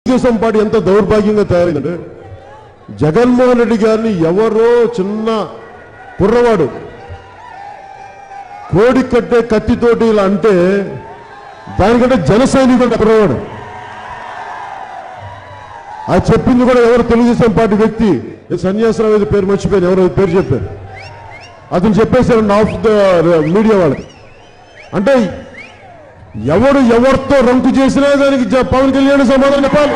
Telugu Desam party ఎంత దౌర్భాగ్యంగా తయారైందంటే జగన్మోహన్ రెడ్డి గారిని ఎవరో చిన్న కుర్రవాడు కోడి కట్టే కత్తితోటి ఇలా అంటే దానికంటే జన సైనికుడు కుర్రవాడు. అది చెప్పింది కూడా ఎవరు తెలుగుదేశం పార్టీ వ్యక్తి, సన్యాసరావు పేరు మర్చిపోయారు, ఎవరో పేరు చెప్పారు, అతను చెప్పేశారు ఆఫ్ ద మీడియా వాళ్ళకి. అంటే ఎవరు ఎవరితో రంకు చేసినా దానికి పవన్ కళ్యాణ్ సమాధానం చెప్పాలి.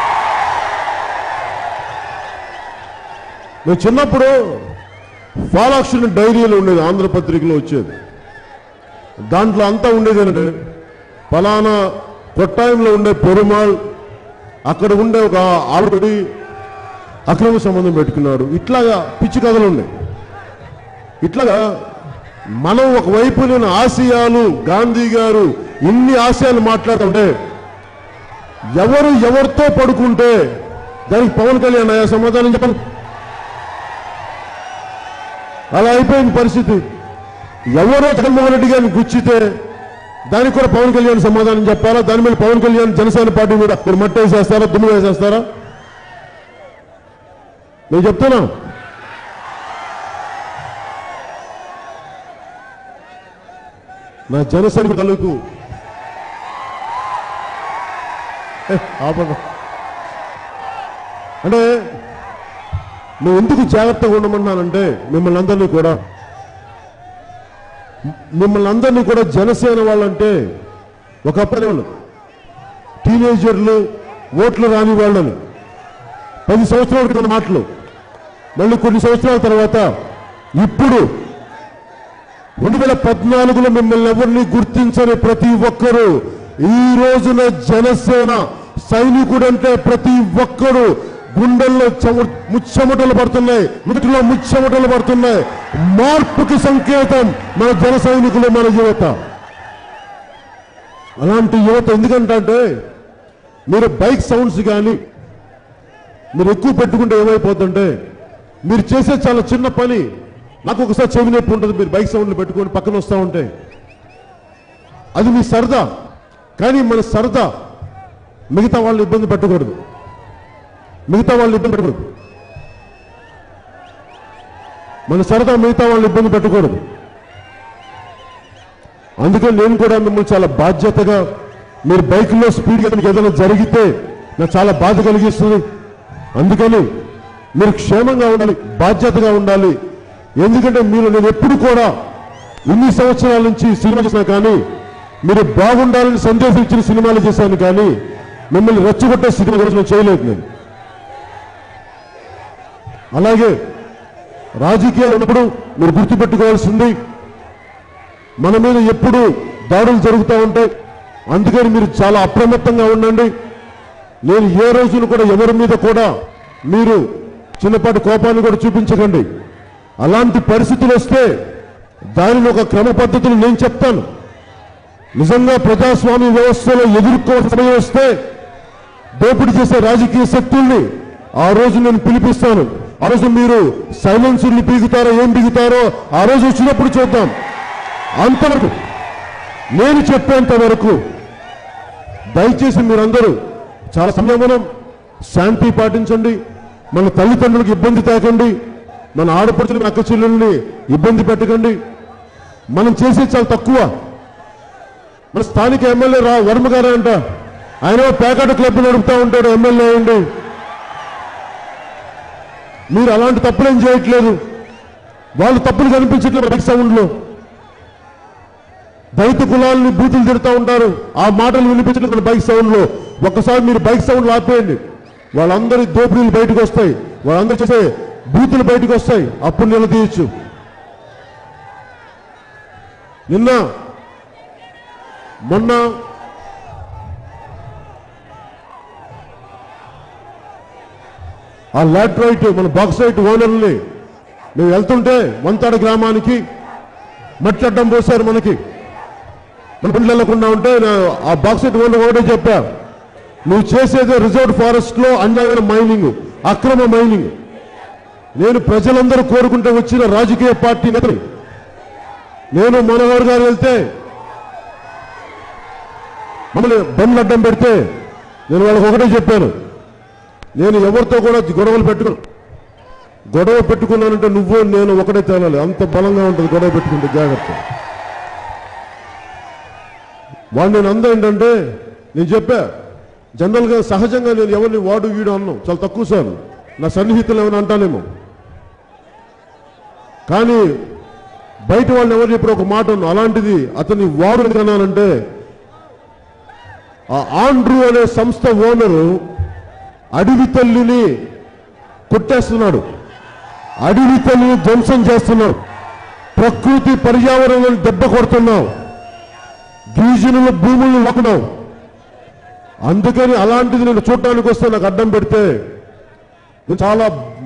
నేను చిన్నప్పుడు ఫాలాక్షణ డైరీలో ఉండేది, ఆంధ్రపత్రికలో వచ్చేది. దాంట్లో అంతా ఉండేది అంటే ఫలానా కొట్టాయంలో ఉండే పెరుమాళ్ అక్కడ ఉండే ఒక ఆవిడకి అక్రమ సంబంధం పెట్టుకున్నాడు, ఇట్లాగా పిచ్చి కథలు ఉన్నాయి. ఇట్లాగా మనం ఒకవైపు నేను ఆశయాలు, గాంధీ గారు ఇన్ని ఆశయాలు మాట్లాడుతుంటే ఎవరు ఎవరితో పడుకుంటే దానికి పవన్ కళ్యాణ్ అయ్యా సమాధానం చెప్పాలి. అలా అయిపోయింది పరిస్థితి. ఎవరో జగన్మోహన్ రెడ్డి గారిని గుచ్చితే దానికి కూడా పవన్ కళ్యాణ్ సమాధానం చెప్పాలా? దాని మీద పవన్ కళ్యాణ్ జనసేన పార్టీ మీద మీరు మట్టి వేసేస్తారా, దుమ్ము వేసేస్తారా? నేను చెప్తున్నా, నా జనసేన తాలూకు అంటే నేను ఎందుకు జాగ్రత్తగా ఉండమన్నానంటే మిమ్మల్ని అందరినీ కూడా జనసేన వాళ్ళంటే ఒకప్పుడు వాళ్ళు టీనేజర్లు, ఓట్లు రాని వాళ్ళని 10 సంవత్సరాల క్రితం మాటలు, మళ్ళీ కొన్ని సంవత్సరాల తర్వాత ఇప్పుడు 2014లో మిమ్మల్ని ఎవరిని గుర్తించని ప్రతి ఒక్కరూ ఈ రోజున జనసేన సైనికుడంటే ప్రతి ఒక్కరూ గుండెల్లో ముచ్చెమటలు పడుతున్నాయి, నుటిలో ముచ్చెమటలు పడుతున్నాయి. మార్పుకి సంకేతం మన జన సైనికులు, మన యువత. అలాంటి యువత ఎందుకంటే మీరు బైక్ సౌండ్స్ కానీ మీరు ఎక్కువ పెట్టుకుంటే ఏమైపోతుంటే మీరు చేసే చాలా చిన్న పని, నాకు ఒకసారి చెవి నొప్పి ఉంటుంది మీరు బైక్ సౌండ్లు పెట్టుకొని పక్కన వస్తూ ఉంటే, అది మీ సరదా. కానీ మన సరదా మిగతా వాళ్ళని ఇబ్బంది పెట్టకూడదు, మన సరదా మిగతా వాళ్ళని ఇబ్బంది పెట్టకూడదు. అందుకని నేను కూడా మిమ్మల్ని చాలా బాధ్యతగా, మీరు బైక్లో స్పీడ్గా ఏదైనా జరిగితే నాకు చాలా బాధ కలిగిస్తుంది. అందుకని మీరు క్షేమంగా ఉండాలి, బాధ్యతగా ఉండాలి. ఎందుకంటే నేను ఎప్పుడు కూడా ఇన్ని సంవత్సరాల నుంచి సినిమా చేసినా కానీ మీరు బాగుండాలని సందేశం ఇచ్చిన సినిమాలు చేశాను, కానీ మిమ్మల్ని రెచ్చగొట్టే సినిమా కోసం చేయలేదు నేను. అలాగే రాజకీయాలు ఉన్నప్పుడు మీరు గుర్తుపెట్టుకోవాల్సింది, మన మీద ఎప్పుడు దాడులు జరుగుతూ ఉంటాయి. అందుకని మీరు చాలా అప్రమత్తంగా ఉండండి. నేను ఏ రోజును కూడా ఎవరి మీద కూడా మీరు చిన్నపాటి కోపాన్ని కూడా చూపించకండి. అలాంటి పరిస్థితులు వస్తే దానిని ఒక క్రమ పద్ధతులు నేను చెప్తాను. నిజంగా ప్రజాస్వామ్య వ్యవస్థలో ఎదుర్కోవాల్సిన సమయం వస్తే దోపిడీ చేసే రాజకీయ శక్తుల్ని ఆ రోజు నేను పిలిపిస్తాను. ఆ రోజు మీరు సైలెన్సర్లు పీగుతారో ఏం పీగుతారో ఆ రోజు వచ్చినప్పుడు చూద్దాం. అంతవరకు నేను చెప్పేంత వరకు దయచేసి మీరందరూ చాలా సంయమనం, శాంతి పాటించండి. మన తల్లిదండ్రులకు ఇబ్బంది తేకండి, మన ఆడపడుచులు, అక్క చెల్లెల్ని ఇబ్బంది పెట్టకండి. మనం చేసేది చాలా తక్కువ. మన స్థానిక ఎమ్మెల్యే వర్మ గారు అంట, ఆయన పేకాట క్లబ్ నడుపుతూ ఉంటాడు, ఎమ్మెల్యే అయ్యండి. మీరు అలాంటి తప్పులేం చేయట్లేదు. వాళ్ళు తప్పులు కనిపించట్లేదు. బైక్ సౌండ్లో దళిత కులాలని బూతులు తిడుతూ ఉంటారు, ఆ మాటలు వినిపించట్లేదు బైక్ సౌండ్లో. ఒక్కసారి మీరు బైక్ సౌండ్లు ఆపేయండి, వాళ్ళందరి దోపిడీలు బయటకు వస్తాయి, వాళ్ళందరూ చేసే బూతులు బయటకు వస్తాయి, అప్పుడు నిలదీయచ్చు. మొన్న ఆ లాట్రైట్ మన బాక్సైట్ ఓనర్ని మేము వెళ్తుంటే వంతాడ గ్రామానికి మట్టి అడ్డం పోసారు. మనకి మన పండ్లు వెళ్లకుండా ఉంటే ఆ బాక్సైట్ ఓనర్ ఒకటే చెప్పా, నువ్వు చేసేది రిజర్వ్ ఫారెస్ట్ లో అన్యాయమైన మైనింగ్, అక్రమ మైనింగ్. నేను ప్రజలందరూ కోరుకుంటూ వచ్చిన రాజకీయ పార్టీ నేతని, నేను మనోహర్ గారు వెళ్తే మమ్మల్ని బండ్లు అడ్డం పెడితే నేను వాళ్ళకి ఒకటే చెప్పాను, నేను ఎవరితో కూడా గొడవ పెట్టుకున్నానంటే నువ్వు నేను ఒకటే తేలాలి, అంత బలంగా ఉంటుంది గొడవ పెట్టుకుంటే, జాగ్రత్త. వాడు నేను అందా ఏంటంటే, నేను చెప్పా జనరల్గా సహజంగా నేను ఎవరిని వాడు వీడు అన్నాం చాలా తక్కువ సార్లు, నా సన్నిహితులు ఏమైనా అంటానేమో, కానీ బయట వాళ్ళని ఎవరు చెప్పారు ఒక మాట అన్నా, అలాంటిది అతన్ని వాడు కనాలంటే ఆ ఆండ్రూ అనే సంస్థ ఓనరు అడవి తల్లిని కొట్టేస్తున్నాడు, అడవి తల్లిని ధ్వంసం చేస్తున్నాడు, ప్రకృతి పర్యావరణాన్ని దెబ్బ కొడుతున్నావు, గిరిజనుల భూములను లాక్కున్నావు. అందుకని అలాంటిది నేను చూడటానికి వస్తే నాకు అడ్డం పెడితే చాలా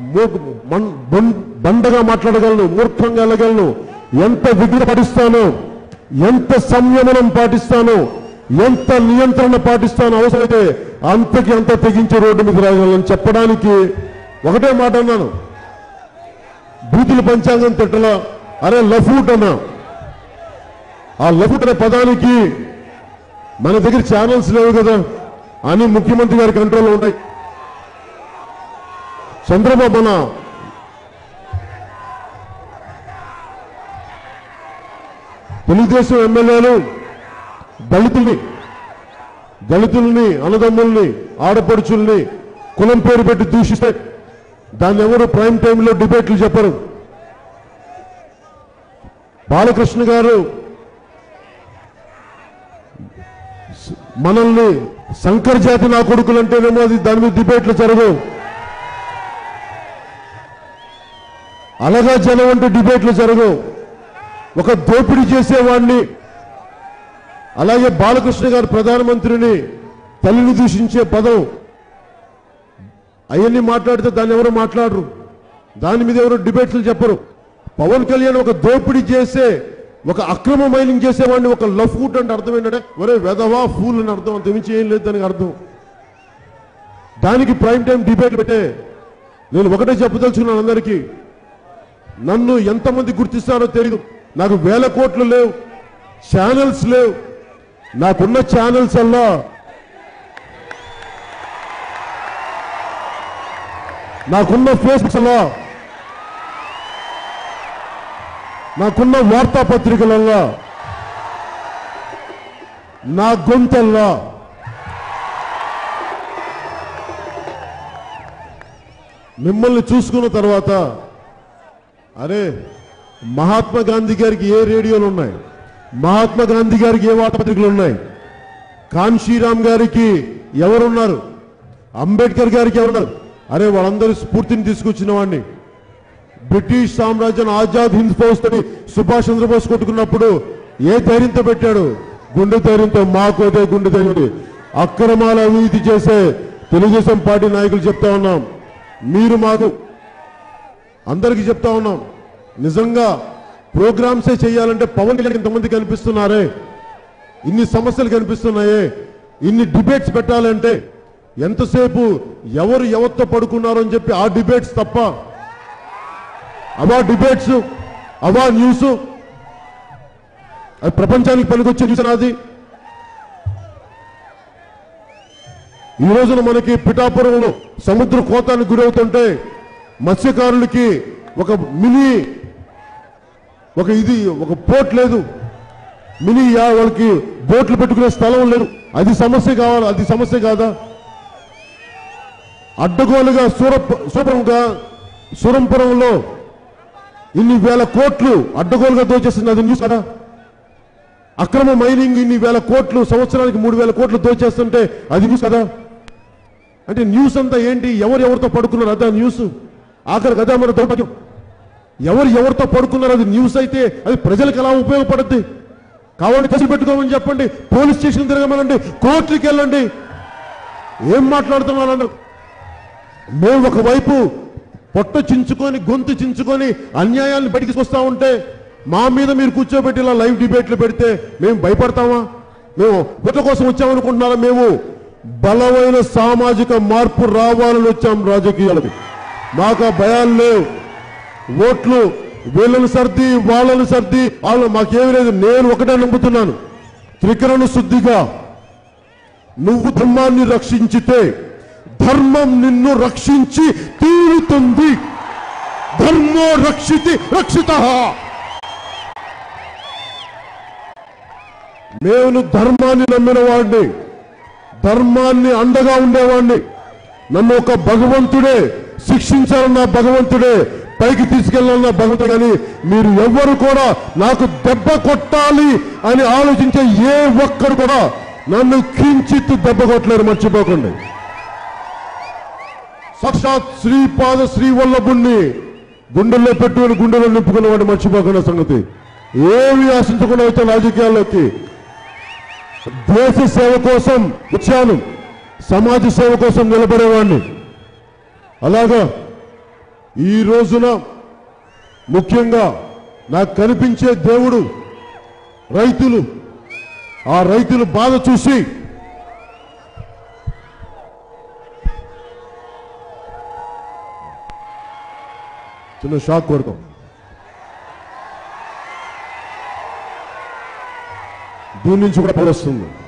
బండగా మాట్లాడగలను, మూర్ఖంగా వెళ్ళగలను, ఎంత విఘ్న పాటిస్తానో, ఎంత సంయమనం పాటిస్తానో, ఎంత నియంత్రణ పాటిస్తానో, అవసరమైతే అంతకి అంత తెగించే రోడ్డు మీద రాగలను చెప్పడానికి ఒకటే మాట అన్నాను. బూతుల పంచాంగం తిట్టలా, అరే లఫూట్ అన్నా. ఆ లఫూట్ అనే పదానికి మన దగ్గర ఛానల్స్ లేవు కదా అని ముఖ్యమంత్రి గారి కంట్రోల్లో ఉన్నాయి. చంద్రబాబు మన తెలుగుదేశం ఎమ్మెల్యేలు దళితుల్ని అన్నదమ్ముల్ని ఆడపడుచుల్ని కులం పేరు పెట్టి దూషిస్తే దాన్ని ఎవరు ప్రైమ్ టైంలో డిబేట్లు చెప్పరు. బాలకృష్ణ గారు మనల్ని శంకర్ జాతి నా కొడుకులు అంటేనేమో అది దాని మీద డిబేట్లు జరగవు. అలాగా జనం అంటే డిబేట్లు జరగవు. ఒక దోపిడీ చేసేవాడిని, అలాగే బాలకృష్ణ గారు ప్రధానమంత్రిని తల్లిని దూషించే పదం, అవన్నీ మాట్లాడితే దాన్ని ఎవరు మాట్లాడరు, దాని మీద ఎవరు డిబేట్లు చెప్పరు. పవన్ కళ్యాణ్ ఒక దోపిడీ చేసే, ఒక అక్రమ మైనింగ్ చేసేవాడిని ఒక లఫ్ట్ అంటే అర్థం ఏంటంటే ఒరే వెధవా ఫూల్ అని అర్థం, అంత మించి ఏం లేదు దానికి అర్థం. దానికి ప్రైమ్ టైం డిబేట్ పెట్టే నేను ఒకటే చెప్పదలుచుకున్నాను అందరికీ, నన్ను ఎంతమంది గుర్తిస్తారో తెలియదు, నాకు 1000 కోట్లు లేవు, ఛానల్స్ లేవు, నాకున్న ఛానల్స్ అల్లా నాకున్న ఫేస్బుక్స్ అలా, నాకున్న వార్తాపత్రికలల్లా, నా గొంతల్లా మిమ్మల్ని చూసుకున్న తర్వాత అరే మహాత్మా గాంధీ గారికి ఏ రేడియోలు ఉన్నాయి, మహాత్మా గాంధీ గారికి ఏ వార్తాపత్రికలు ఉన్నాయి, కాన్షీరామ్ గారికి ఎవరున్నారు, అంబేద్కర్ గారికి ఎవరున్నారు, అరే వాళ్ళందరూ స్ఫూర్తిని తీసుకొచ్చిన వాడిని. బ్రిటిష్ సామ్రాజ్యం ఆజాద్ హింద్ ఫౌజ్ తోటి సుభాష్ చంద్రబోస్ కొట్టుకున్నప్పుడు ఏ ధైర్యంతో పెట్టాడు, గుండె ధైర్యంతో. మాకు అదే గుండె ధైర్యం. అక్రమాల అవినీతి చేసే తెలుగుదేశం పార్టీ నాయకులు చెప్తా ఉన్నాం, మీరు మాకు అందరికీ చెప్తా ఉన్నాం, నిజంగా ప్రోగ్రామ్సే చేయాలంటే పవన్ కళ్యాణ్ ఇంతమంది కనిపిస్తున్నారే, ఇన్ని సమస్యలు కనిపిస్తున్నాయే, ఇన్ని డిబేట్స్ పెట్టాలంటే ఎంతసేపు ఎవరు ఎవరితో పడుకున్నారో అని చెప్పి ఆ డిబేట్స్ తప్ప, అవా డిబేట్స్, అవా న్యూస్, అది ప్రపంచానికి పనికొచ్చే న్యూస్ నాది. ఈ రోజున మనకి పిఠాపురంలో సముద్ర కోతానికి గురవుతుంటే మత్స్యకారులకి ఒక మినీ ఒక పోర్ట్ లేదు, మినీ వాళ్ళకి బోట్లు పెట్టుకునే స్థలం లేదు. అది సమస్య కావాలి, అది సమస్య కాదా? అడ్డగోలుగా సూరంపురంలో ఇన్ని 1000 కోట్లు అడ్డగోలుగా దోచేస్తుంది, అది న్యూస్ కదా? అక్రమ మైనింగ్ ఇన్ని 1000 కోట్లు, సంవత్సరానికి 3000 కోట్లు దోచేస్తుంటే అది న్యూస్ కదా? అంటే న్యూస్ అంతా ఏంటి, ఎవరితో పడుకున్నారు అదా న్యూస్. ఆఖరికి అదే మన దౌర్భాగ్యం, ఎవరితో పడుకున్నారు అది న్యూస్ అయితే అది ప్రజలకు ఎలా ఉపయోగపడుద్ది? కావాలని కేసులు పెట్టుకోమని చెప్పండి, పోలీస్ స్టేషన్ తిరగమనండి, కోర్టుకి వెళ్ళండి, ఏం మాట్లాడుతున్నారన్నారు. మేము ఒకవైపు పొట్ట చించుకొని గొంతు చించుకొని అన్యాయాన్ని బయటికి తీసుకొస్తా ఉంటే మా మీద మీరు కూర్చోబెట్టి ఇలా లైవ్ డిబేట్లు పెడితే మేము భయపడతామా? మేము ఓట్ల కోసం వచ్చామనుకుంటున్నారా? మేము బలమైన సామాజిక మార్పు రావాలని వచ్చాం రాజకీయాలకు. మాకు భయాలు లేవు. ఓట్లు వీళ్ళని సర్ది వాళ్ళని సర్ది వాళ్ళు మాకేమీ లేదు. నేను ఒకటే నమ్ముతున్నాను, త్రికరణ శుద్ధిగా నువ్వు ధర్మాన్ని రక్షించితే ధర్మం నిన్ను రక్షించి తీరుతుంది. ధర్మో రక్షితి రక్షితః. నేను ధర్మాన్ని నమ్మిన వాడిని, ధర్మాన్ని అండగా ఉండేవాడిని. నన్ను ఒక భగవంతుడే శిక్షించాలన్న భగవంతుడే, పైకి తీసుకెళ్లాలన్న భగవంతుడు. కానీ మీరు ఎవ్వరు కూడా నాకు దెబ్బ కొట్టాలి అని ఆలోచించే ఏ ఒక్కరు కూడా నన్ను కించిత్ దెబ్బ కొట్టలేరు, మర్చిపోకండి. సాక్షాత్ శ్రీపాద శ్రీవల్లభుణ్ణి గుండెల్లో పెట్టుకుని గుండెల్లో నింపుకున్నవాడు, మర్చిపోకుండా సంగతి. ఏమి ఆశించకుండా వచ్చాను రాజకీయాల్లోకి. దేశ సేవ కోసం వచ్చాను, సమాజ సేవ కోసం నిలబడేవాడిని. అలాగా ఈ రోజున ముఖ్యంగా నాకు కనిపించే దేవుడు రైతులు. ఆ రైతులు బాధ చూసి చిన్న షాక్ కొడతాం. దీని నుంచి కూడా పడొస్తుంది.